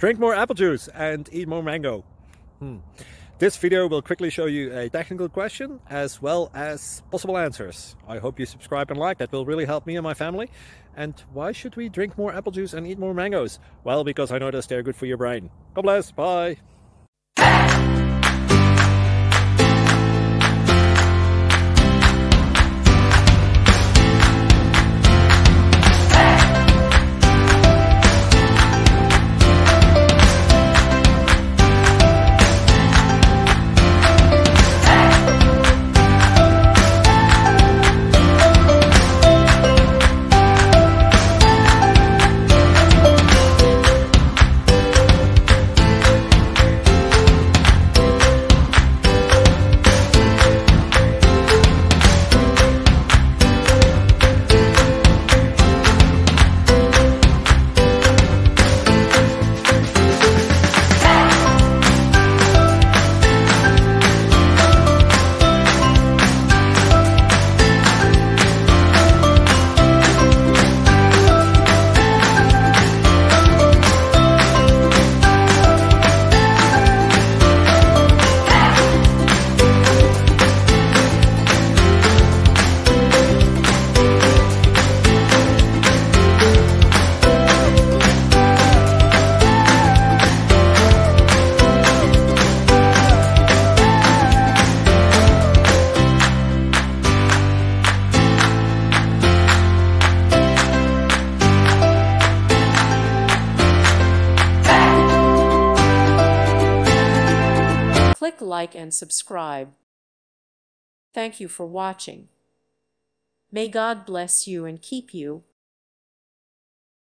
Drink more apple juice and eat more mango. This video will quickly show you a technical question as well as possible answers. I hope you subscribe and like, that will really help me and my family. And why should we drink more apple juice and eat more mangoes? Well, because I noticed they're good for your brain. God bless, bye. Click like and subscribe. Thank you for watching. May God bless you and keep you.